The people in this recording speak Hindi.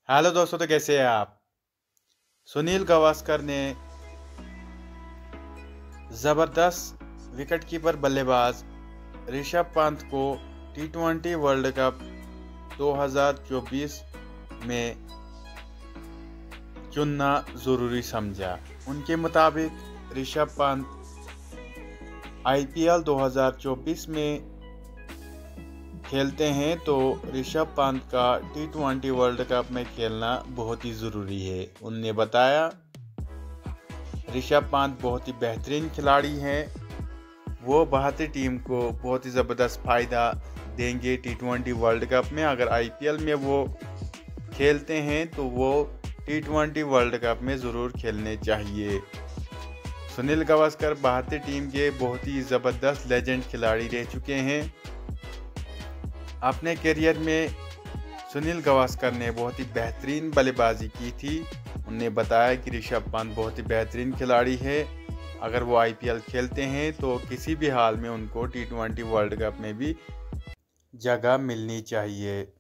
हेलो दोस्तों, तो कैसे हैं आप। सुनील गावस्कर ने ज़बरदस्त विकेटकीपर बल्लेबाज ऋषभ पंत को टी20 वर्ल्ड कप 2024 में चुनना ज़रूरी समझा। उनके मुताबिक ऋषभ पंत आईपीएल 2024 में खेलते हैं तो ऋषभ पंत का टी20 वर्ल्ड कप में खेलना बहुत ही ज़रूरी है। उन्होंने बताया ऋषभ पंत बहुत ही बेहतरीन खिलाड़ी हैं, वो भारतीय टीम को बहुत ही ज़बरदस्त फ़ायदा देंगे टी20 वर्ल्ड कप में। अगर आईपीएल में वो खेलते हैं तो वो टी20 वर्ल्ड कप में ज़रूर खेलने चाहिए। सुनील गावस्कर भारतीय टीम के बहुत ही ज़बरदस्त लेजेंड खिलाड़ी रह चुके हैं। अपने करियर में सुनील गावस्कर ने बहुत ही बेहतरीन बल्लेबाजी की थी। उन्होंने बताया कि ऋषभ पंत बहुत ही बेहतरीन खिलाड़ी है, अगर वो आईपीएल खेलते हैं तो किसी भी हाल में उनको टी20 वर्ल्ड कप में भी जगह मिलनी चाहिए।